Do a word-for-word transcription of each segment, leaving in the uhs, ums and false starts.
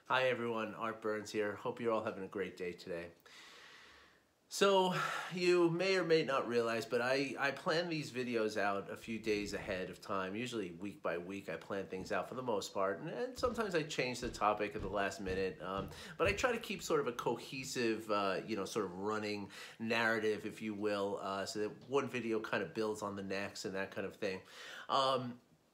Hi everyone, Art Burns here. Hope you're all having a great day today. So you may or may not realize, but I, I plan these videos out a few days ahead of time, usually week by week. I plan things out for the most part, and, and sometimes I change the topic at the last minute, um, but I try to keep sort of a cohesive, uh, you know, sort of running narrative, if you will, uh, so that one video kind of builds on the next and that kind of thing. Um,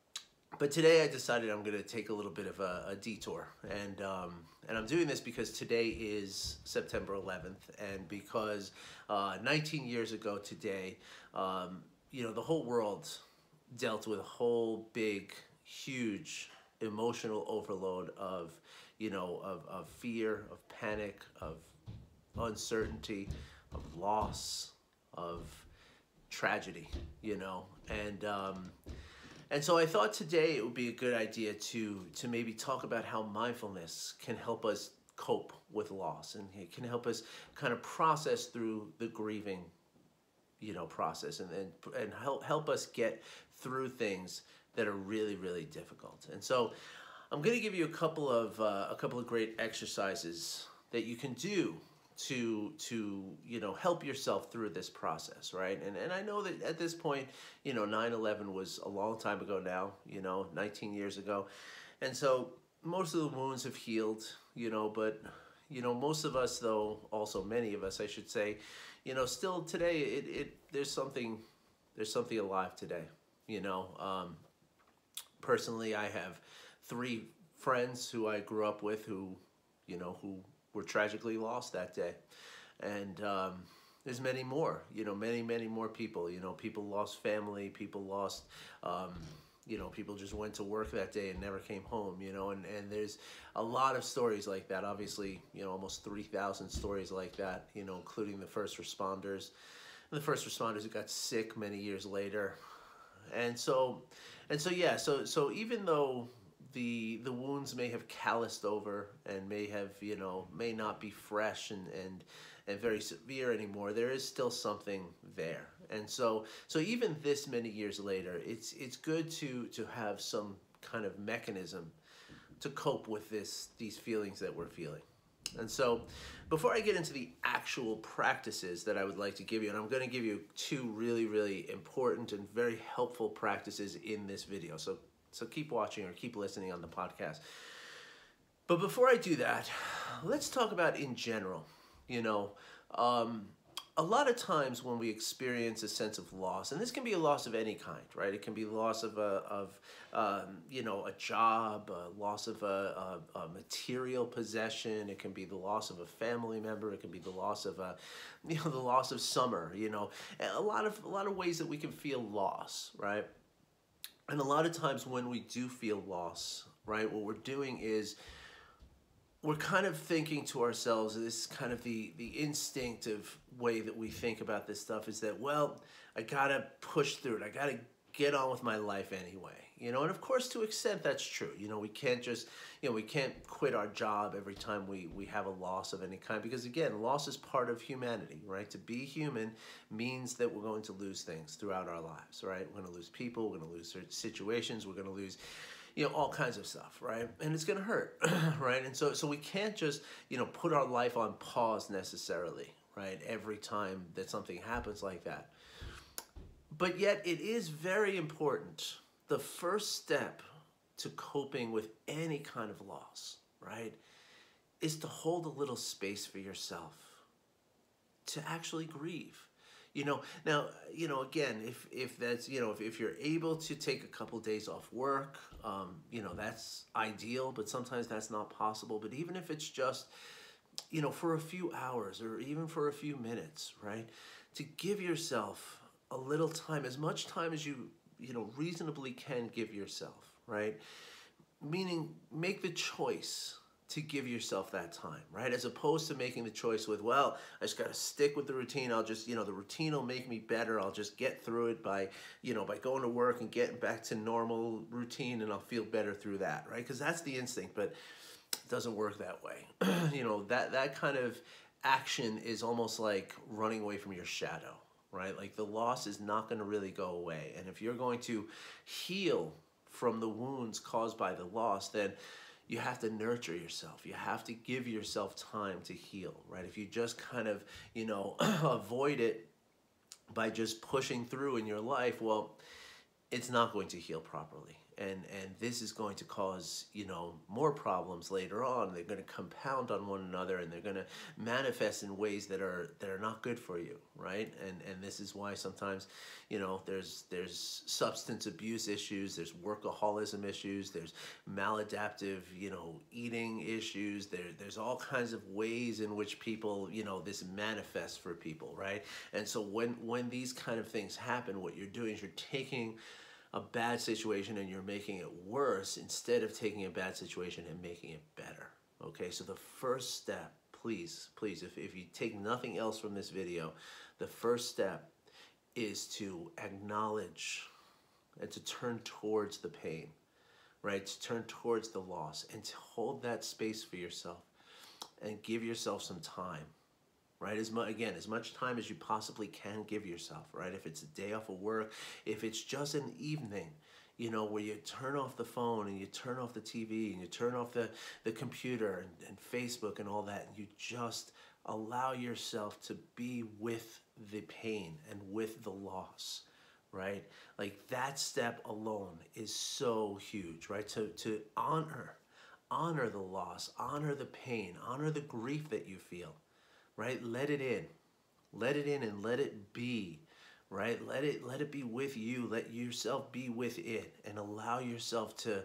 But today I decided I'm going to take a little bit of a, a detour, and um, and I'm doing this because today is September eleventh, and because uh, nineteen years ago today, um, you know, the whole world dealt with a whole big, huge emotional overload of, you know, of, of fear, of panic, of uncertainty, of loss, of tragedy, you know, and um, and so I thought today it would be a good idea to to maybe talk about how mindfulness can help us cope with loss, and it can help us kind of process through the grieving, you know, process, and and, and help help us get through things that are really really difficult. And so I'm going to give you a couple of uh, a couple of great exercises that you can do to to you know help yourself through this process, right? And and I know that at this point, you know, nine eleven was a long time ago now, you know, nineteen years ago, and so most of the wounds have healed, you know, but you know most of us, though, also many of us, I should say, you know, still today it, it there's something there's something alive today, you know. Um, personally, I have three friends who I grew up with who, you know, who were tragically lost that day, and um, there's many more, you know, many many more people, you know, people lost family, people lost, um, you know, people just went to work that day and never came home, you know, and, and there's a lot of stories like that, obviously, you know, almost three thousand stories like that, you know, including the first responders, the first responders who got sick many years later, and so, and so, yeah, so, so even though the the wounds may have calloused over and may have, you know, may not be fresh and and and very severe anymore, there is still something there. And so so even this many years later, it's it's good to to have some kind of mechanism to cope with this these feelings that we're feeling. And so before I get into the actual practices that I would like to give you, and I'm going to give you two really really important and very helpful practices in this video, so So keep watching or keep listening on the podcast. But before I do that, let's talk about in general. You know, um, a lot of times when we experience a sense of loss, and this can be a loss of any kind, right? It can be loss of a, of um, you know, a job, a loss of a, a, a material possession. It can be the loss of a family member. It can be the loss of a, you know, the loss of summer. You know, a lot of a lot of ways that we can feel loss, right? And a lot of times when we do feel loss, right, what we're doing is we're kind of thinking to ourselves, this is kind of the, the instinctive way that we think about this stuff, is that, well, I gotta push through it. I gotta get on with my life anyway, you know, and of course to an extent that's true. You know, we can't just, you know, we can't quit our job every time we, we have a loss of any kind, because again, loss is part of humanity, right? To be human means that we're going to lose things throughout our lives, right? We're gonna lose people, we're gonna lose certain situations, we're gonna lose, you know, all kinds of stuff, right? And it's gonna hurt, right? And so, so we can't just, you know, put our life on pause necessarily, right? Every time that something happens like that. But yet it is very important. The first step to coping with any kind of loss, right, is to hold a little space for yourself, to actually grieve. You know, now, you know, again, if, if that's, you know, if, if you're able to take a couple days off work, um, you know, that's ideal, but sometimes that's not possible. But even if it's just, you know, for a few hours or even for a few minutes, right, to give yourself a little time, as much time as you, you know, reasonably can give yourself, right? Meaning, make the choice to give yourself that time, right? As opposed to making the choice with, well, I just got to stick with the routine. I'll just, you know, the routine will make me better. I'll just get through it by, you know, by going to work and getting back to normal routine, and I'll feel better through that, right? Because that's the instinct, but it doesn't work that way. You know, that, that kind of action is almost like running away from your shadow, right? Like the loss is not going to really go away. And if you're going to heal from the wounds caused by the loss, then you have to nurture yourself. You have to give yourself time to heal, right? If you just kind of, you know, avoid it by just pushing through in your life, well, it's not going to heal properly. And and this is going to cause, you know, more problems later on. They're going to compound on one another, and they're going to manifest in ways that are that are not good for you, right? And and this is why sometimes, you know, there's there's substance abuse issues, there's workaholism issues, there's maladaptive, you know, eating issues. There there's all kinds of ways in which people, you know, this manifests for people, right? And so when when these kind of things happen, what you're doing is you're taking a bad situation and you're making it worse instead of taking a bad situation and making it better. Okay, so the first step, please, please, if, if you take nothing else from this video, the first step is to acknowledge and to turn towards the pain, right? To turn towards the loss and to hold that space for yourself and give yourself some time. Right, as much again, as much time as you possibly can give yourself, right? If it's a day off of work, if it's just an evening, you know, where you turn off the phone and you turn off the T V and you turn off the, the computer and, and Facebook and all that, and you just allow yourself to be with the pain and with the loss, right? Like that step alone is so huge, right? To, to honor, honor the loss, honor the pain, honor the grief that you feel. Right? Let it in. Let it in and let it be. Right? Let it let it be with you. Let yourself be with it and allow yourself to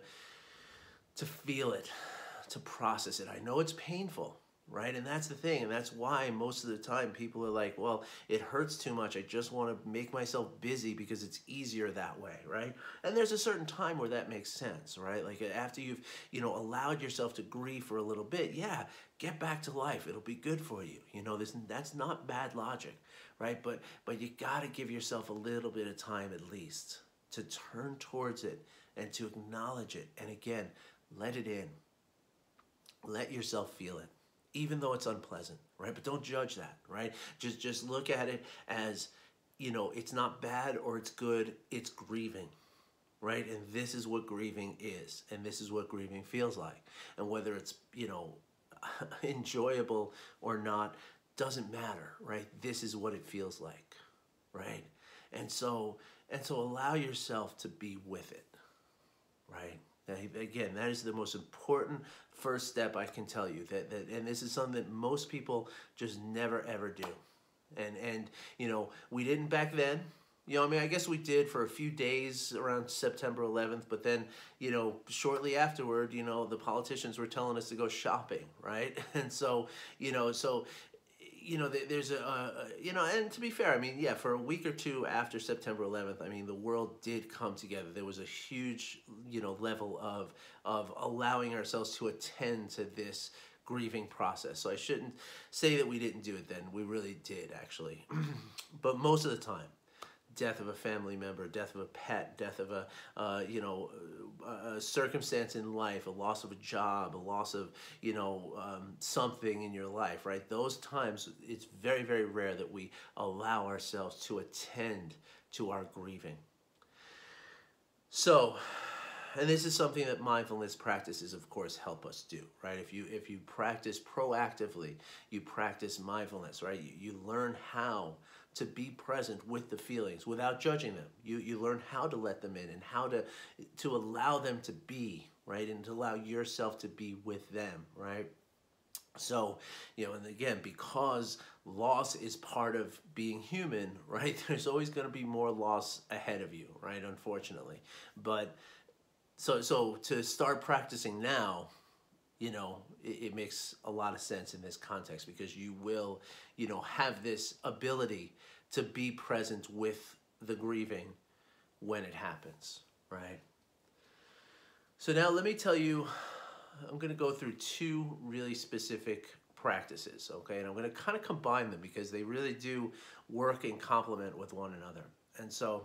to feel it, to process it. I know it's painful, right? And that's the thing. And that's why most of the time people are like, well, it hurts too much. I just want to make myself busy because it's easier that way, right? And there's a certain time where that makes sense, right? Like after you've, you know, allowed yourself to grieve for a little bit, yeah, get back to life. It'll be good for you. You know, this that's not bad logic, right? But but you got to give yourself a little bit of time at least to turn towards it and to acknowledge it. And again, let it in. Let yourself feel it, even though it's unpleasant, right? But don't judge that, right? Just just look at it as, you know, it's not bad or it's good, it's grieving, right? And this is what grieving is, and this is what grieving feels like. And whether it's, you know, enjoyable or not, doesn't matter, right? This is what it feels like, right? And so, and so allow yourself to be with it, right? Again, that is the most important first step I can tell you. That, that and this is something that most people just never ever do. And and you know, we didn't back then. You know, I mean, I guess we did for a few days around September eleventh, but then, you know, shortly afterward, you know, the politicians were telling us to go shopping, right? And so, you know, so you know, there's a, a, you know, and to be fair, I mean, yeah, for a week or two after September eleventh, I mean, the world did come together. There was a huge, you know, level of, of allowing ourselves to attend to this grieving process. So I shouldn't say that we didn't do it then. We really did, actually. But most of the time, death of a family member, death of a pet, death of a, uh, you know, a circumstance in life, a loss of a job, a loss of, you know, um, something in your life, right? Those times, it's very, very rare that we allow ourselves to attend to our grieving. So, and this is something that mindfulness practices, of course, help us do, right? If you if you practice proactively, you practice mindfulness, right? You, you learn how to be present with the feelings without judging them. You you learn how to let them in and how to to allow them to be, right? And to allow yourself to be with them, right? So, you know, and again, because loss is part of being human, right? There's always going to be more loss ahead of you, right? Unfortunately. But so so to start practicing now, you know, it, it makes a lot of sense in this context, because you will, you know, have this ability to be present with the grieving when it happens, right? So now let me tell you, I'm going to go through two really specific practices, okay? And I'm going to kind of combine them because they really do work in complement with one another. And so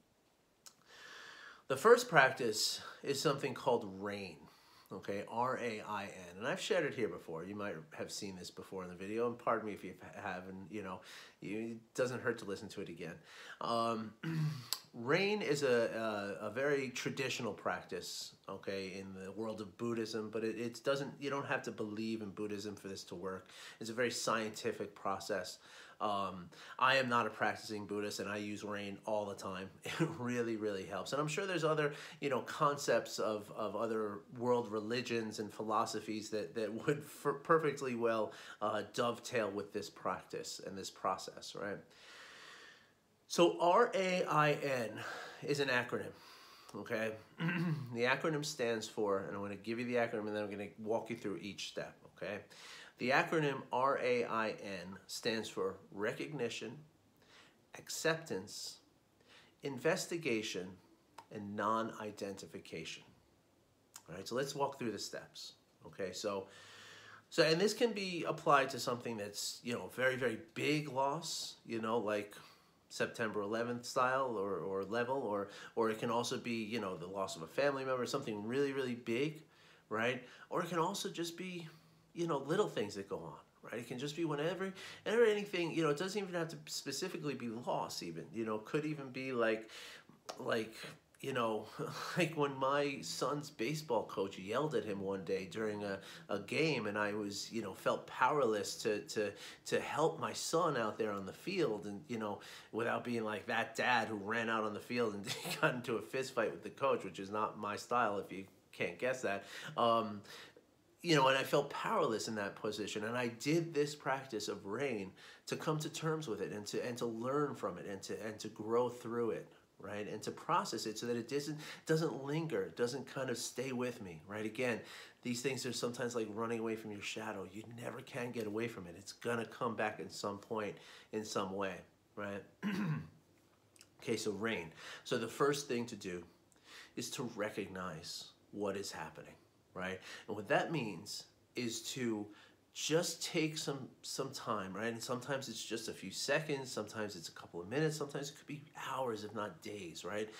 the first practice is something called RAIN. Okay, R A I N, and I've shared it here before. You might have seen this before in the video, and pardon me if you haven't. You know, it doesn't hurt to listen to it again. Um, rain is a, a, a very traditional practice, okay, in the world of Buddhism, but it, it doesn't, you don't have to believe in Buddhism for this to work. It's a very scientific process. Um, I am not a practicing Buddhist, and I use rain all the time. It really, really helps. And I'm sure there's other, you know, concepts of, of other world religions and philosophies that, that would f perfectly well uh, dovetail with this practice and this process, right? So R A I N is an acronym, okay? The acronym stands for, and I'm going to give you the acronym and then I'm going to walk you through each step, okay? The acronym R A I N stands for recognition, acceptance, investigation, and non-identification. All right, so let's walk through the steps, okay? So, so, and this can be applied to something that's, you know, very, very big loss, you know, like September eleventh style or, or level, or, or it can also be, you know, the loss of a family member, something really, really big, right? Or it can also just be, you know, little things that go on, right? It can just be whenever, whenever anything, you know, it doesn't even have to specifically be loss even, you know, could even be like, like, you know, like when my son's baseball coach yelled at him one day during a, a game, and I was, you know, felt powerless to, to, to help my son out there on the field, and, you know, without being like that dad who ran out on the field and got into a fist fight with the coach, which is not my style if you can't guess that. Um, You know, and I felt powerless in that position, and I did this practice of rain to come to terms with it, and to and to learn from it, and to and to grow through it, right, and to process it so that it doesn't doesn't linger, it doesn't kind of stay with me, right? Again, these things are sometimes like running away from your shadow. You never can get away from it. It's gonna come back at some point, in some way, right? Okay, so rain. So the first thing to do is to recognize what is happening. Right? And what that means is to just take some some time, right? And sometimes it's just a few seconds, sometimes it's a couple of minutes, sometimes it could be hours, if not days, right?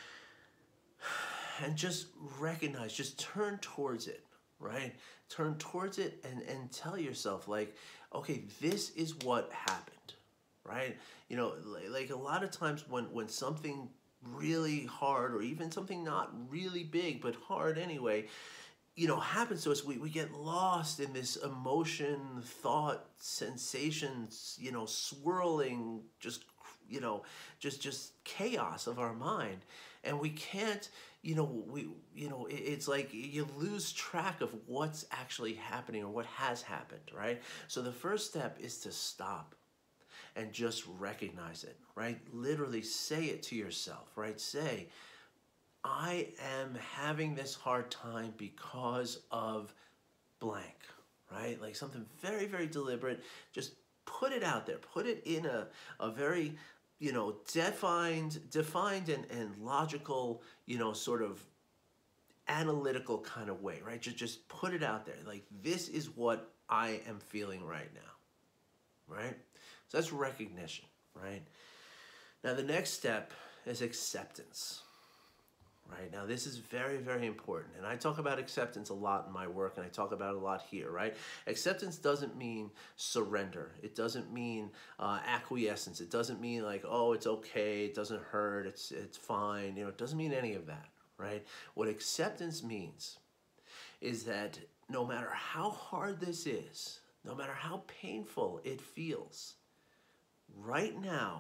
And just recognize, just turn towards it, right? Turn towards it and, and tell yourself, like, okay, this is what happened, right? You know, like a lot of times when, when something really hard, or even something not really big, but hard anyway, you know, happens to us, we, we get lost in this emotion, thought, sensations, you know, swirling, just, you know, just, just chaos of our mind. And we can't, you know, we, you know, it, it's like you lose track of what's actually happening or what has happened, right? So the first step is to stop and just recognize it, right? Literally say it to yourself, right? Say, I am having this hard time because of blank, right? Like something very, very deliberate. Just put it out there. Put it in a, a very, you know, defined, defined and, and logical, you know, sort of analytical kind of way, right? Just, just put it out there. Like, this is what I am feeling right now, right? So that's recognition, right? Now, the next step is acceptance. Right? Now, this is very, very important. And I talk about acceptance a lot in my work, and I talk about it a lot here, right? Acceptance doesn't mean surrender. It doesn't mean uh, acquiescence. It doesn't mean like, oh, it's okay, it doesn't hurt, it's, it's fine. You know, it doesn't mean any of that, right? What acceptance means is that no matter how hard this is, no matter how painful it feels, right now,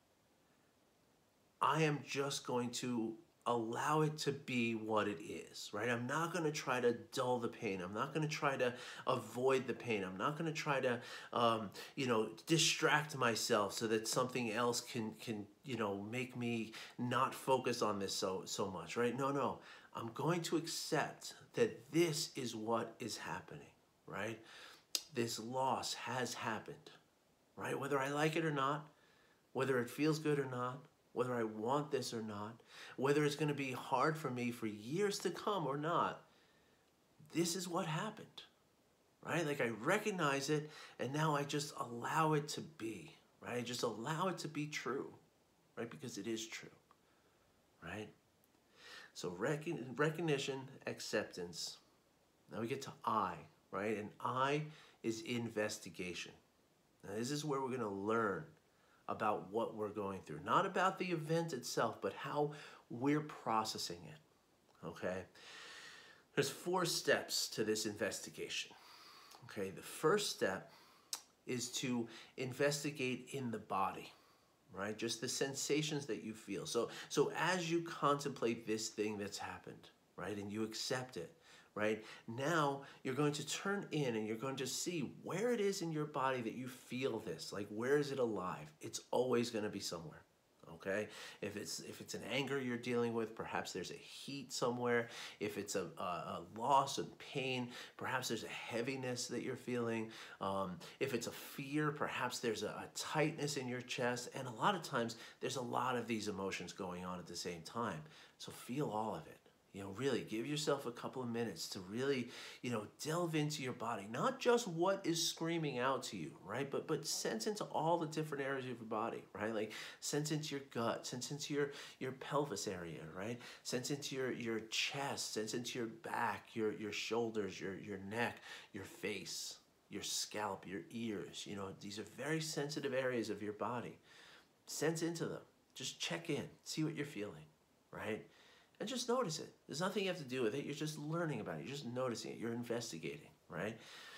I am just going to allow it to be what it is, right? I'm not going to try to dull the pain. I'm not going to try to avoid the pain. I'm not going to try to, um, you know, distract myself so that something else can, can, you know, make me not focus on this so, so much, right? No, no. I'm going to accept that this is what is happening, right? This loss has happened, right? Whether I like it or not, whether it feels good or not, whether I want this or not, whether it's going to be hard for me for years to come or not, this is what happened, right? Like, I recognize it, and now I just allow it to be, right? I just allow it to be true, right? Because it is true, right? So rec recognition, acceptance. Now we get to I, right? And I is investigation. Now this is where we're going to learn about what we're going through. Not about the event itself, but how we're processing it, okay? There's four steps to this investigation, okay? The first step is to investigate in the body, right? Just the sensations that you feel. So, so as you contemplate this thing that's happened, right, and you accept it, right, now you're going to turn in and you're going to see where it is in your body that you feel this. Like, where is it alive? It's always going to be somewhere. Okay, if it's if it's an anger you're dealing with, perhaps there's a heat somewhere. If it's a, a, a loss and pain, perhaps there's a heaviness that you're feeling. Um, if it's a fear, perhaps there's a, a tightness in your chest. And a lot of times, there's a lot of these emotions going on at the same time. So feel all of it. You know, really give yourself a couple of minutes to really, you know, delve into your body. Not just what is screaming out to you, right? But but sense into all the different areas of your body, right? Like sense into your gut, sense into your, your pelvis area, right? Sense into your, your chest, sense into your back, your, your shoulders, your, your neck, your face, your scalp, your ears. You know, these are very sensitive areas of your body. Sense into them. Just check in. See what you're feeling, right? And just notice it. There's nothing you have to do with it. You're just learning about it. You're just noticing it. You're investigating, right?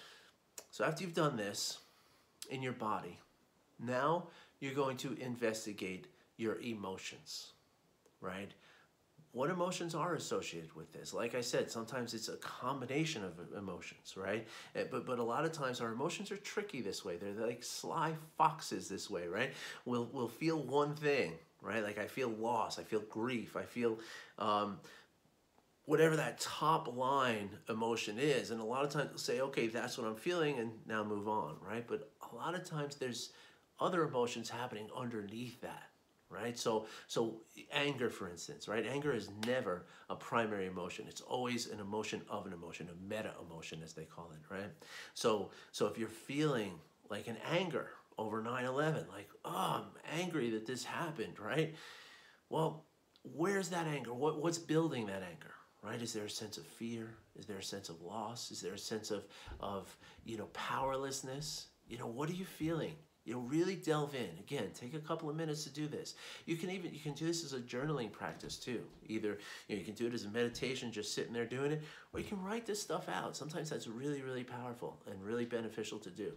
So after you've done this in your body, now you're going to investigate your emotions, right? What emotions are associated with this? Like I said, sometimes it's a combination of emotions, right? But, but a lot of times our emotions are tricky this way. They're like sly foxes this way, right? We'll, we'll feel one thing, right? Like I feel loss, I feel grief, I feel um, whatever that top line emotion is. And a lot of times we'll say, okay, that's what I'm feeling, and now move on, right? But a lot of times there's other emotions happening underneath that, right? So, so anger, for instance, right? Anger is never a primary emotion. It's always an emotion of an emotion, a meta emotion, as they call it, right? So, so if you're feeling like an anger over nine eleven, like, oh, I'm angry that this happened, right? Well, where's that anger? What, what's building that anger, right? Is there a sense of fear? Is there a sense of loss? Is there a sense of, of you know, powerlessness? You know, what are you feeling? You know, really delve in. Again, take a couple of minutes to do this. You can even, you can do this as a journaling practice too. Either, you know, you can do it as a meditation, just sitting there doing it, or you can write this stuff out. Sometimes that's really, really powerful and really beneficial to do.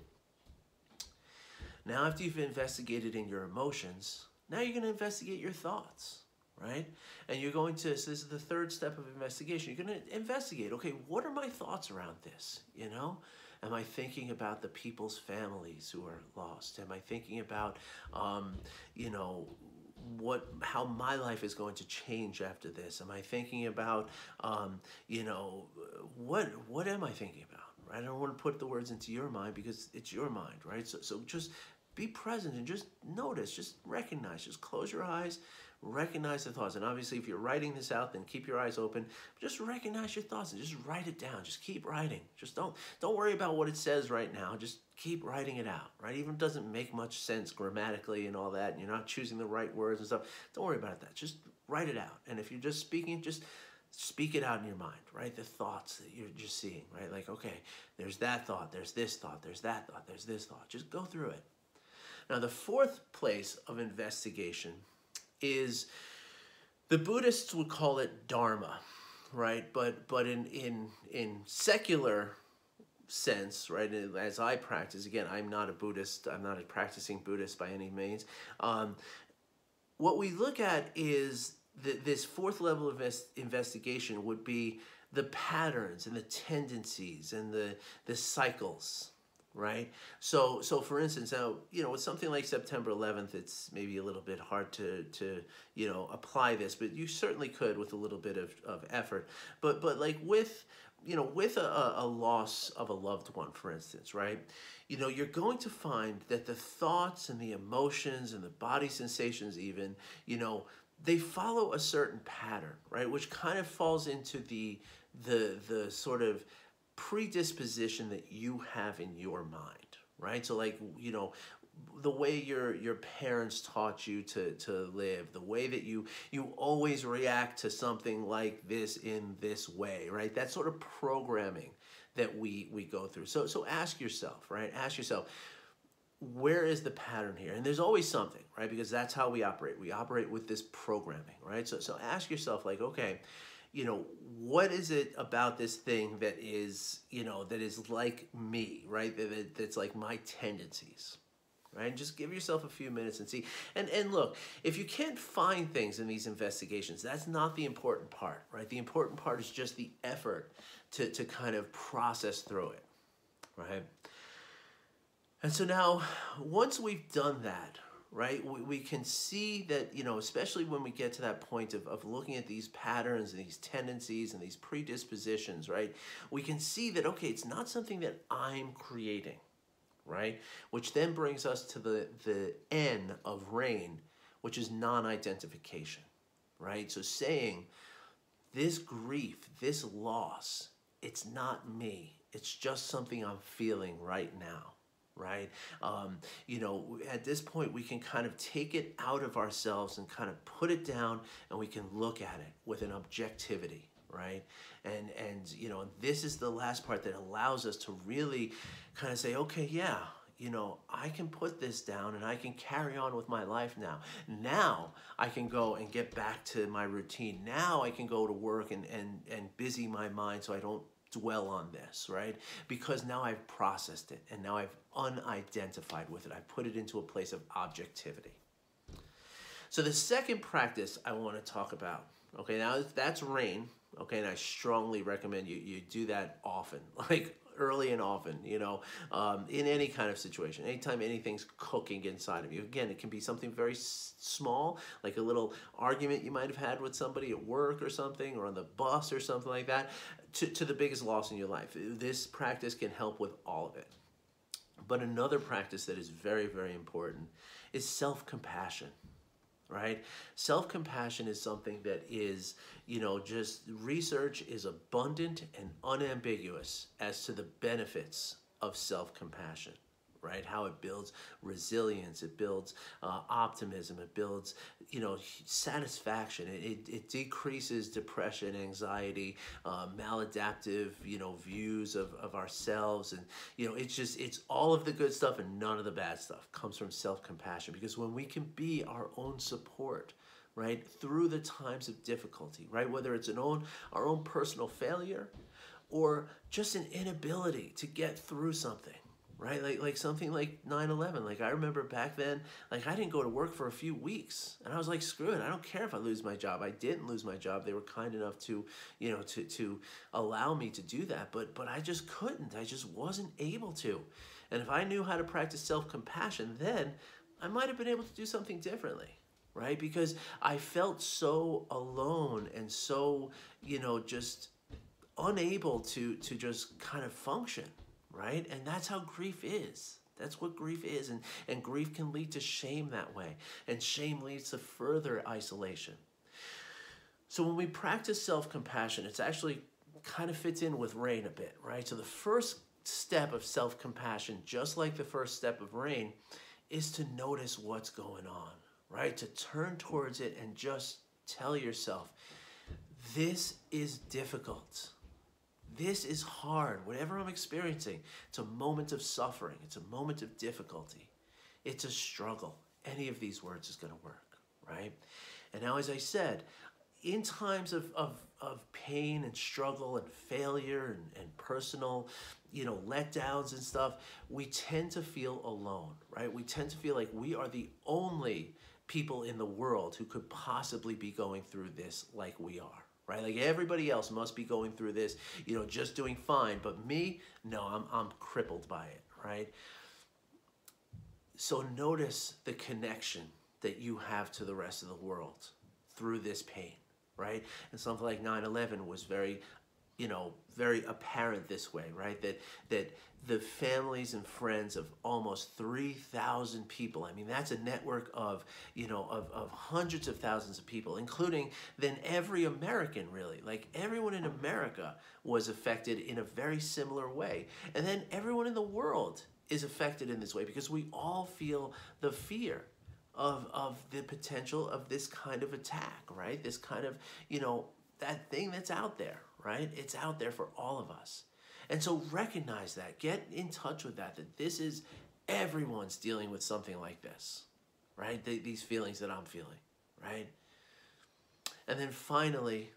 Now, after you've investigated in your emotions, now you're going to investigate your thoughts, right? And you're going to, so this is the third step of investigation. You're going to investigate, okay, what are my thoughts around this, you know? Am I thinking about the people's families who are lost? Am I thinking about, um, you know, what, how my life is going to change after this? Am I thinking about, um, you know, what, what am I thinking about, right? I don't want to put the words into your mind because it's your mind, right? So, so just be present and just notice, just recognize, just close your eyes, recognize the thoughts. And obviously, if you're writing this out, then keep your eyes open. Just recognize your thoughts and just write it down. Just keep writing. Just don't don't worry about what it says right now. Just keep writing it out, right? Even if it doesn't make much sense grammatically and all that, and you're not choosing the right words and stuff, don't worry about that. Just write it out. And if you're just speaking, just speak it out in your mind, right? The thoughts that you're just seeing, right? Like, okay, there's that thought, there's this thought, there's that thought, there's this thought. Just go through it. Now, the fourth place of investigation is, the Buddhists would call it dharma, right? But but in in in secular sense, right? As I practice, again, I'm not a Buddhist. I'm not a practicing Buddhist by any means. Um, what we look at is that this fourth level of investigation would be the patterns and the tendencies and the the cycles. Right? So, so for instance, now, you know, with something like September eleventh, it's maybe a little bit hard to, to, you know, apply this, but you certainly could with a little bit of, of effort. But, but like with, you know, with a, a loss of a loved one, for instance, right? You know, you're going to find that the thoughts and the emotions and the body sensations even, you know, they follow a certain pattern, right? Which kind of falls into the, the, the sort of predisposition that you have in your mind, right? So like, you know, the way your your parents taught you to to live, the way that you you always react to something like this in this way, right? That sort of programming that we we go through. So so ask yourself, right? Ask yourself, where is the pattern here? And there's always something, right? Because that's how we operate. We operate with this programming, right? So, so ask yourself, like, okay, you know, what is it about this thing that is, you know, that is like me, right? That, that, that's like my tendencies, right? And just give yourself a few minutes and see. And, and look, if you can't find things in these investigations, that's not the important part, right? The important part is just the effort to, to kind of process through it, right? And so now, once we've done that, right, we, we can see that, you know, especially when we get to that point of, of looking at these patterns and these tendencies and these predispositions, right, we can see that, okay, it's not something that I'm creating, right, which then brings us to the, the N of RAIN, which is non-identification, right? So saying, this grief, this loss, it's not me. It's just something I'm feeling right now. Right? Um, you know, at this point, we can kind of take it out of ourselves and kind of put it down, and we can look at it with an objectivity, right? And, and you know, this is the last part that allows us to really kind of say, okay, yeah, you know, I can put this down and I can carry on with my life now. Now I can go and get back to my routine. Now I can go to work and, and, and busy my mind so I don't dwell on this, right? Because now I've processed it and now I've unidentified with it. I put it into a place of objectivity. So the second practice I want to talk about, okay, now that's RAIN, okay, and I strongly recommend you, you do that often, like early and often, you know, um, in any kind of situation, anytime anything's cooking inside of you. Again, it can be something very s small, like a little argument you might have had with somebody at work or something, or on the bus or something like that, to, to the biggest loss in your life. This practice can help with all of it. But another practice that is very, very important is self-compassion. Right? Self-compassion is something that is, you know, just research is abundant and unambiguous as to the benefits of self-compassion, right? How it builds resilience, it builds uh, optimism, it builds, you know, satisfaction. It, it, it decreases depression, anxiety, uh, maladaptive, you know, views of, of ourselves. And, you know, it's just, it's all of the good stuff and none of the bad stuff comes from self-compassion. Because when we can be our own support, right, through the times of difficulty, right, whether it's an own, our own personal failure or just an inability to get through something, right? Like, like something like nine eleven. Like, I remember back then, like, I didn't go to work for a few weeks. And I was like, screw it. I don't care if I lose my job. I didn't lose my job. They were kind enough to, you know, to, to allow me to do that. But, but I just couldn't. I just wasn't able to. And if I knew how to practice self-compassion, then I might have been able to do something differently, right? Because I felt so alone and so, you know, just unable to, to just kind of function. Right? And that's how grief is. That's what grief is. And, and grief can lead to shame that way. And shame leads to further isolation. So when we practice self-compassion, it's actually kind of fits in with RAIN a bit, right? So the first step of self-compassion, just like the first step of RAIN, is to notice what's going on, right? To turn towards it and just tell yourself, this is difficult. This is hard. Whatever I'm experiencing, it's a moment of suffering. It's a moment of difficulty. It's a struggle. Any of these words is going to work, right? And now, as I said, in times of, of, of pain and struggle and failure and, and personal, you know, letdowns and stuff, we tend to feel alone, right? We tend to feel like we are the only people in the world who could possibly be going through this like we are. Right? Like everybody else must be going through this, you know, just doing fine. But me, no, I'm, I'm crippled by it, right? So notice the connection that you have to the rest of the world through this pain, right? And something like nine eleven was very, you know, very apparent this way, right? That, that the families and friends of almost three thousand people, I mean, that's a network of, you know, of, of hundreds of thousands of people, including then every American, really. Like everyone in America was affected in a very similar way. And then everyone in the world is affected in this way because we all feel the fear of, of the potential of this kind of attack, right? This kind of, you know, that thing that's out there, right? It's out there for all of us. And so recognize that, get in touch with that, that this is Everyone's dealing with something like this, right? They, these feelings that I'm feeling, right? And then finally,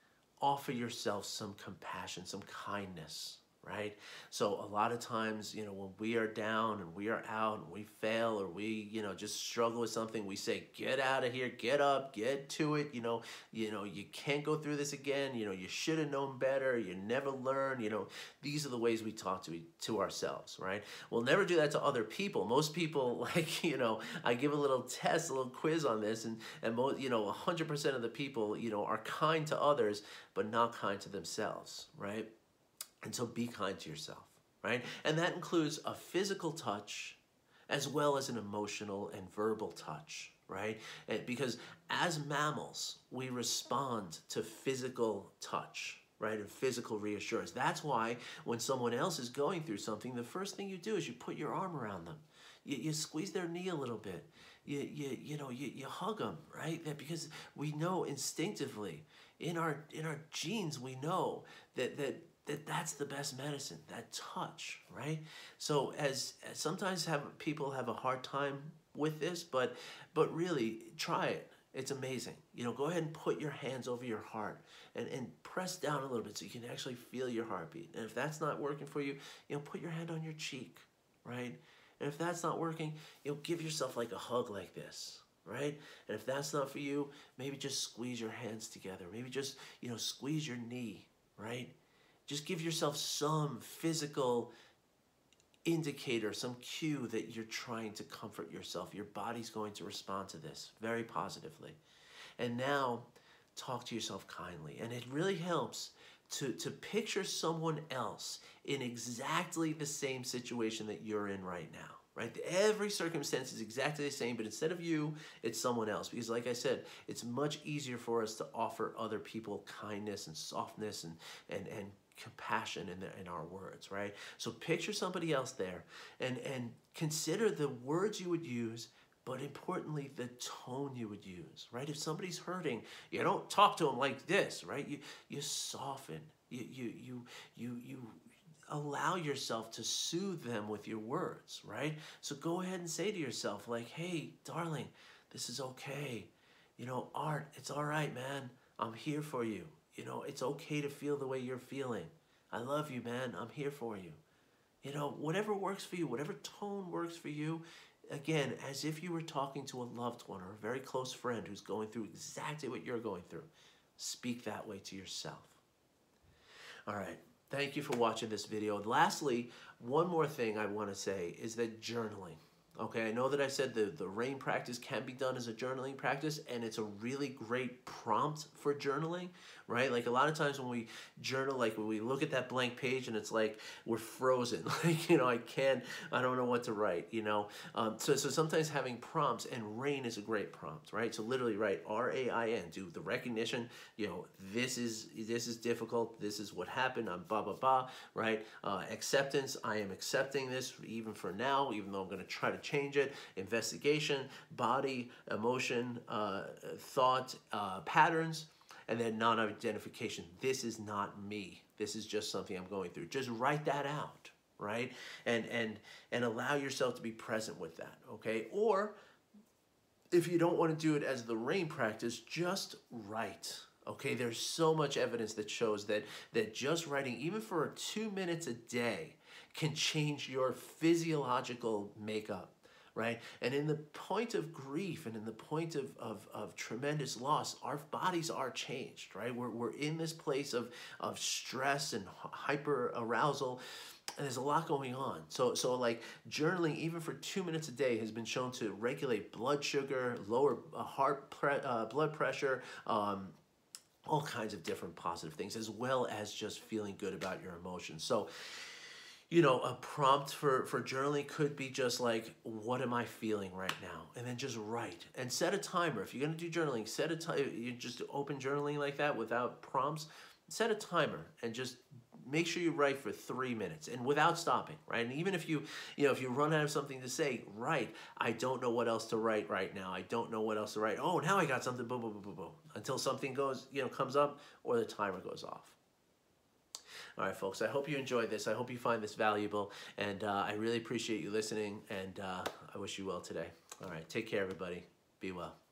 offer yourself some compassion, some kindness, right? So a lot of times, you know, when we are down and we are out and we fail or we, you know, just struggle with something, we say, get out of here, get up, get to it. You know, you know, you can't go through this again. You know, you should have known better. You never learn. You know, these are the ways we talk to, to ourselves, right? We'll never do that to other people. Most people, like, you know, I give a little test, a little quiz on this, and, and most, you know, one hundred percent of the people, you know, are kind to others, but not kind to themselves, right? And so be kind to yourself, right? And that includes a physical touch as well as an emotional and verbal touch, right? And because as mammals, we respond to physical touch, right? And physical reassurance. That's why when someone else is going through something, the first thing you do is you put your arm around them. You, you squeeze their knee a little bit. You, you, you know, you, you hug them, right? That because we know instinctively in our, in our genes, we know that, that, that that's the best medicine, that touch, right? So as, as sometimes have people have a hard time with this, but but really try it. It's amazing. You know, go ahead and put your hands over your heart and, and press down a little bit so you can actually feel your heartbeat. And if that's not working for you, you know, put your hand on your cheek, right? And if that's not working, you know, give yourself like a hug like this, right? And if that's not for you, maybe just squeeze your hands together. Maybe just, you know, squeeze your knee, right? Just give yourself some physical indicator, some cue that you're trying to comfort yourself. Your body's going to respond to this very positively. And now talk to yourself kindly. And it really helps to, to picture someone else in exactly the same situation that you're in right now. Right? Every circumstance is exactly the same, but instead of you, it's someone else. Because like I said, it's much easier for us to offer other people kindness and softness and, and, and compassion in, the, in our words, right? So picture somebody else there and, and consider the words you would use, but importantly, the tone you would use, right? If somebody's hurting, you don't talk to them like this, right? You, you soften, you, you, you, you, you, allow yourself to soothe them with your words, right? So go ahead and say to yourself like, hey, darling, this is okay. You know, Art, it's all right, man. I'm here for you. You know, it's okay to feel the way you're feeling. I love you, man. I'm here for you. You know, whatever works for you, whatever tone works for you, again, as if you were talking to a loved one or a very close friend who's going through exactly what you're going through. Speak that way to yourself. All right. Thank you for watching this video. And lastly, one more thing I want to say is that journaling. Okay, I know that I said the, the RAIN practice can be done as a journaling practice, and it's a really great prompt for journaling, right? Like a lot of times when we journal, like when we look at that blank page and it's like we're frozen, like, you know, I can't, I don't know what to write, you know? Um, so, so sometimes having prompts, and RAIN is a great prompt, right? So literally write R A I N, do the recognition, you know, this is, this is difficult, this is what happened, I'm blah, blah, blah, right? Uh, acceptance, I am accepting this even for now, even though I'm going to try to change it. Investigation, body, emotion, uh, thought, uh, patterns, and then non-identification. This is not me. This is just something I'm going through. Just write that out, right? And and and allow yourself to be present with that, okay? Or if you don't want to do it as the RAIN practice, just write. Okay, there's so much evidence that shows that that just writing, even for two minutes a day, can change your physiological makeup. Right? And in the point of grief and in the point of, of, of tremendous loss, our bodies are changed, right? We're, we're in this place of, of stress and hyper arousal, and there's a lot going on. So, so like journaling, even for two minutes a day, has been shown to regulate blood sugar, lower heart pre uh, blood pressure, um, all kinds of different positive things, as well as just feeling good about your emotions. So, you know, a prompt for, for journaling could be just like, what am I feeling right now? And then just write and set a timer. If you're going to do journaling, set a time. You just open journaling like that without prompts, set a timer and just make sure you write for three minutes and without stopping, right? And even if you, you know, if you run out of something to say, write. I don't know what else to write right now. I don't know what else to write. Oh, now I got something, boom, boom, boom, boom, boom, until something goes, you know, comes up or the timer goes off. All right, folks, I hope you enjoyed this. I hope you find this valuable, and uh, I really appreciate you listening, and uh, I wish you well today. All right, take care, everybody. Be well.